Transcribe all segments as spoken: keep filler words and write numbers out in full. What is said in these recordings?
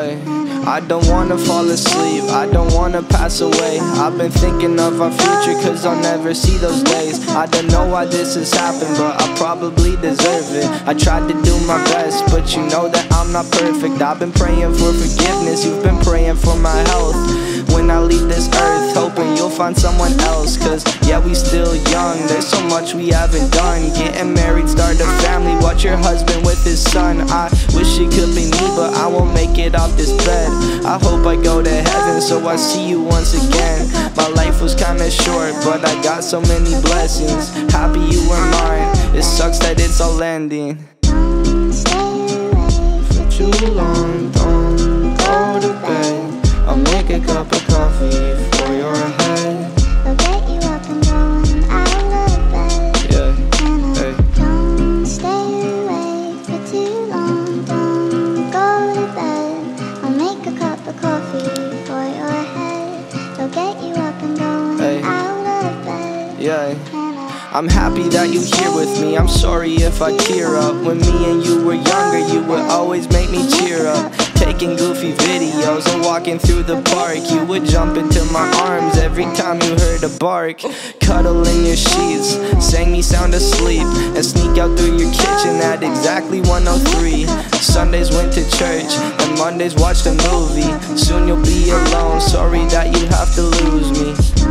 Yeah, I don't wanna fall asleep, I don't wanna pass away. I've been thinking of our future, cause I'll never see those days. I don't know why this has happened, but I probably deserve it. I tried to do my best, but you know that I'm not perfect. I've been praying for forgiveness, you've been praying for my health. When I leave this earth, hoping you'll find someone else. Cause yeah, we still young, there's so much we haven't done. Getting married, start a family, watch your husband with his son. I wish it could be me, but I won't make it off this bed. I hope I go to heaven, so I see you once again. My life was kinda short, but I got so many blessings. Happy you were mine, it sucks that it's all ending. For too long, don't go to bed. I'll make a cup of coffee for your head. I'll get you up and going out of bed. Yeah, hey. Don't stay awake for too long. Don't go to bed. I'll make a cup of coffee for your head. I'll get you up and going Hey. out of bed. Yeah. I'm happy that you're here with me, I'm sorry if I tear up. When me and you were younger, you would always make me cheer up. Taking goofy videos and walking through the park, you would jump into my arms every time you heard a bark. Cuddle in your sheets, sang me sound asleep, and sneak out through your kitchen at exactly one oh three. Sundays went to church, and Mondays watched a movie. Soon you'll be alone, sorry that you have to lose me.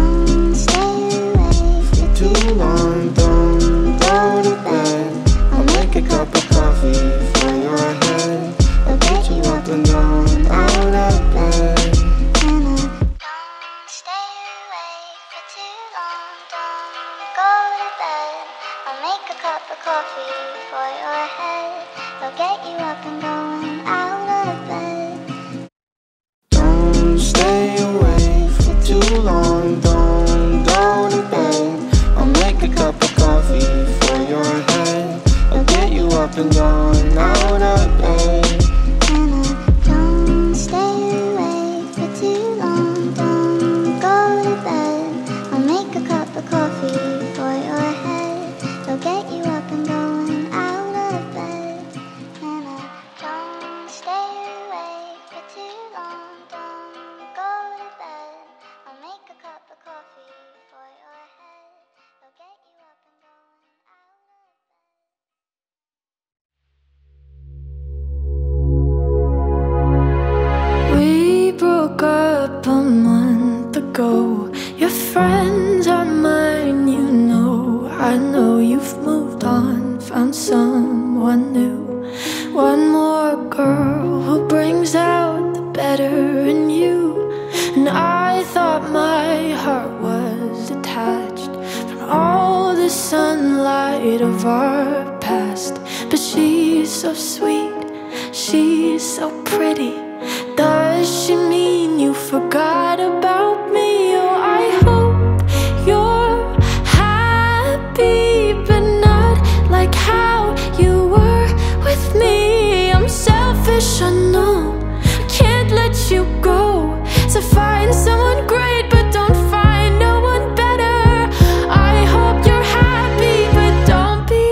Too long, don't go to bed. I'll make a cup of coffee for your head. I'll get you up and down, out of bed. Don't stay awake for too long. Don't go to bed. I'll make a cup of coffee for your head. I'll get you up and going out of bed. Don't stay awake for too long, don't go to bed. I'll make a cup of coffee for your head. I'll get you up and down, out of bed. Don't stay awake for too long. Don't go to bed. I'll make a cup of coffee for your head. I'll get you up and going out of bed. Don't stay awake for too long. Don't go to bed. I'll make a cup of coffee for your head. I'll get you up and going out of bed. We broke up a month ago. Your friends are mine, you know. I know you've moved on, found someone new. One more girl who brings out the better in you. And I thought my heart was detached from all the sunlight of our past. But she's so sweet, she's so pretty. Does she mean you forgot about me? Oh, I hope you're happy, but not like how you were with me. I'm selfish, I know, can't let you go. So find someone great, but don't find no one better. I hope you're happy, but don't be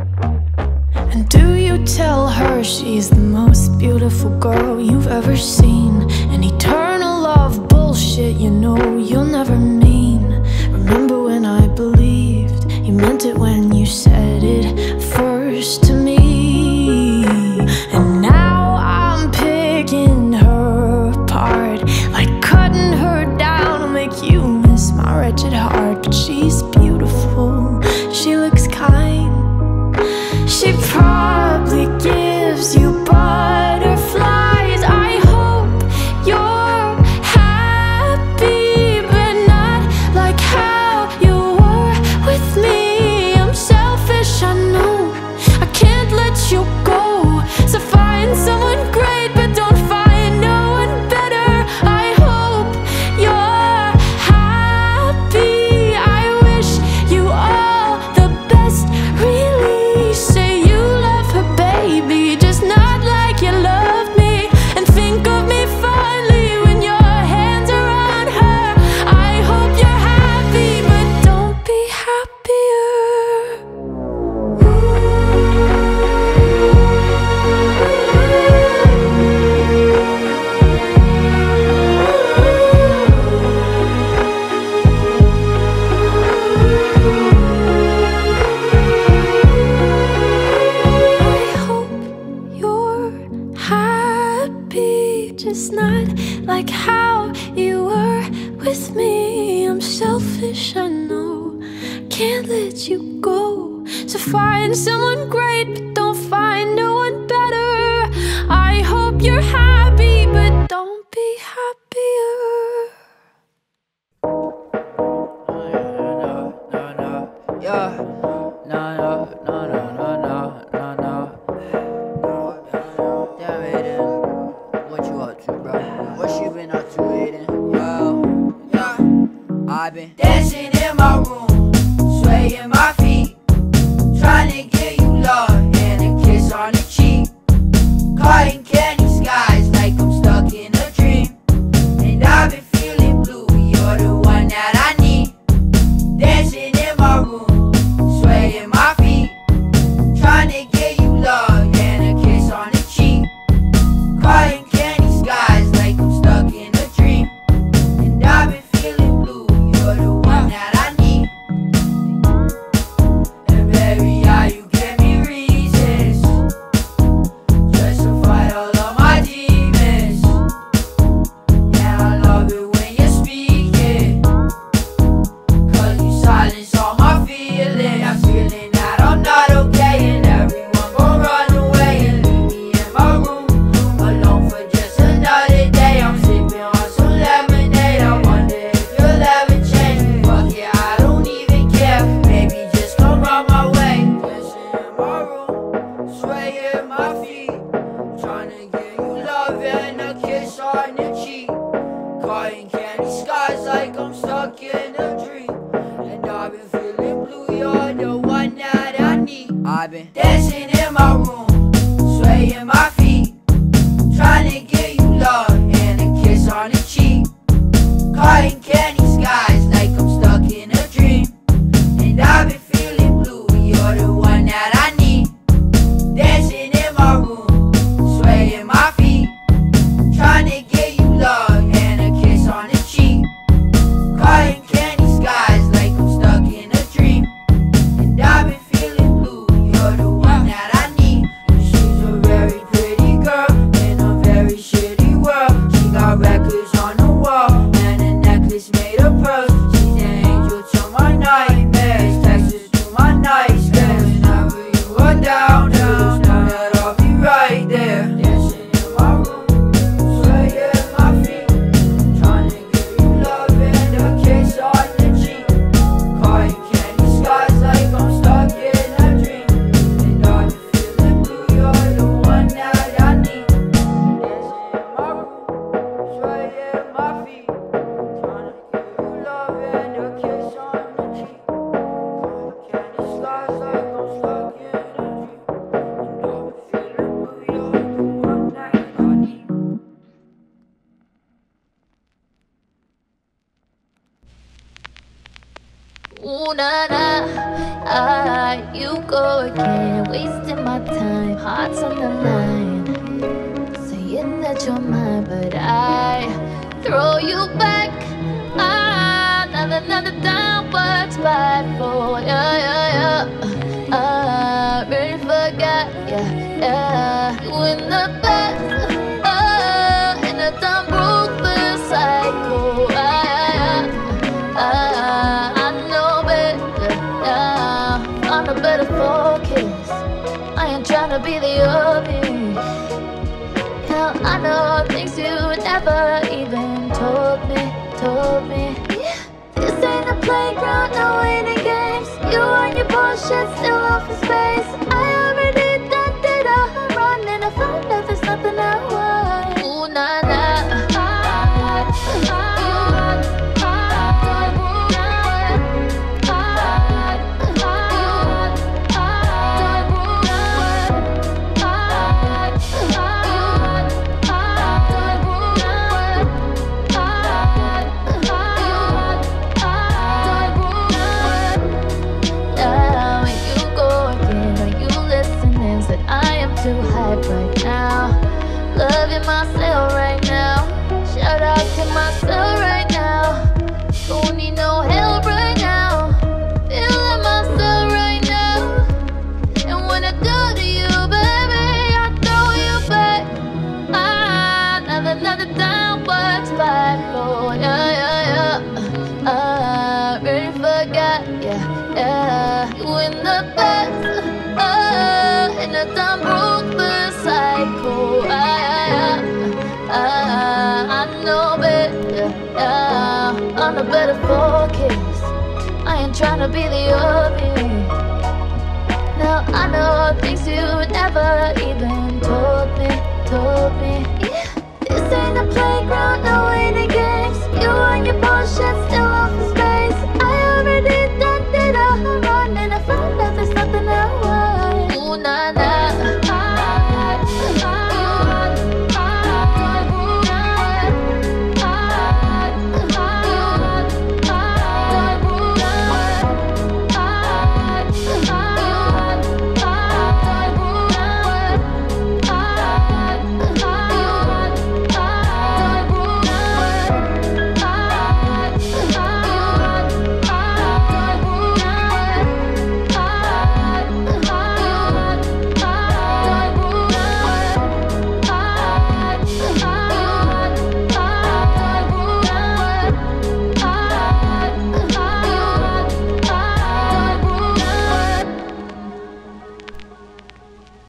happier. And do you tell her she's the most beautiful girl you've ever seen? it's not like how you were with me. I'm selfish, I know, can't let you go. So find someone great, but don't find no one better. I hope you're happy, but don't be happier. Yeah, no, no, no, no, no, no, no, no. Damn, Aiden, what you up to, bro? What you been up to, Aiden? Yo, yeah, I've been dancing in my room, swaying my feet, trying to get you love and a kiss on the cheek. Cotton candy skies like I'm stuck in a dream, and I've been feeling blue, you're the one that I need. Dancing in my room, swaying my feet, trying to get you love and a kiss on the cheek. Cotton candy skies like I'm stuck in a dream, and I've been feeling blue, you're the one that I need. And baby, how you give me reasons, justify all of my demons. Yeah, I love it when you're speaking, cause you silence all my feelings. I'm feeling that I'm not okay, and everyone gon' run away and leave me in my room alone for just another day. I'm sipping on some lemonade, I wonder if you'll ever change. Fuck yeah, I don't even care, baby, just come round my way. Dancing in my room, swaying my feet, trying to get you love and a kiss on the cheek. Cotton candy skies like I'm stuck in a dream, and I've been feeling blue, you're the one that I need. I've been dancing in my room, swaying my feet, trying to get you love and a kiss on the cheek. Cotton candy skies like I'm stuck in a dream, and I've been feeling blue, you're the one that I need. Dancing in my room, swaying my feet, trying to get you love and a kiss on the cheek. Cotton candy skies like I'm stuck in a dream, and I've been feeling blue, you're the one that I need. And she's a very pretty girl in a very shitty world. She got records on the wall and a necklace made of pearls. She's an angel to my nightmares, texts to my nightstands. Whenever you are down, down, down, that I'll be right there. Dancing in my room, swaying my feet, trying to give you love and a kiss on the cheek. Cotton candy skies like I'm stuck in a dream, and I've been feeling blue, you're the one that I need. Dancing in my room, swaying my feet, trying to give you love and a kiss on the cheek. Cotton candy skies like I'm stuck in a dream, and I've been feeling blue, you're the one that I need. Ooh, na na, ah, you go again, wasting my time, hearts on the line, saying that you're mine, but I throw you back. Ah, another, another downward spiral, yeah, yeah, yeah. Ah, really forgot, yeah, yeah. You in the back, ah, in a dumb ruthless cycle, ah, yeah, yeah. Ah, I know better now. Find a better focus. I ain't tryna be the obvious. Hell, I know things you never even told me, told me. Yeah. This ain't a playground, no waiting games. You and your bullshit still off in space. I already done did a home run, and I found that there's nothing I want. Ooh, nah, nah. Too hype right now, loving myself right now. Shout out to myself right now. Don't need no help right now. Feeling myself right now. And when I do to you, baby, I throw you back. Ah, another, another. downward spiral. Yeah, yeah, yeah. I really forgot. Yeah, yeah. You in the best. Oh, and I done broke the cycle. I, I, I know better. Yeah, on a better focus. I ain't tryna be the obvious. Now I know things you never even told me, told me. Yeah, this ain't a playground.